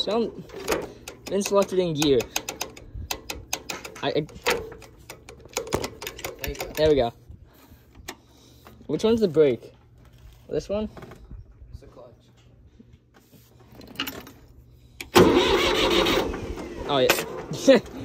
Been selected in gear. There we go. Which one's the brake? This one? It's the clutch. Oh, yeah.